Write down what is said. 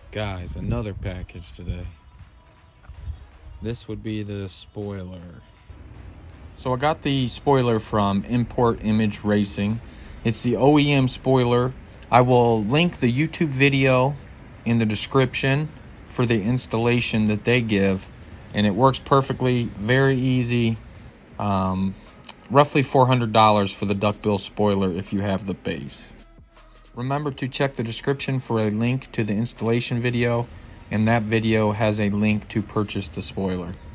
Guys, another package today. This would be the spoiler. So I got the spoiler from Import Image Racing. It's the OEM spoiler. I will link the YouTube video in the description for the installation that they give, and it works perfectly, very easy. Roughly $400 for the duckbill spoiler if you have the base. Remember to check the description for a link to the installation video, and that video has a link to purchase the spoiler.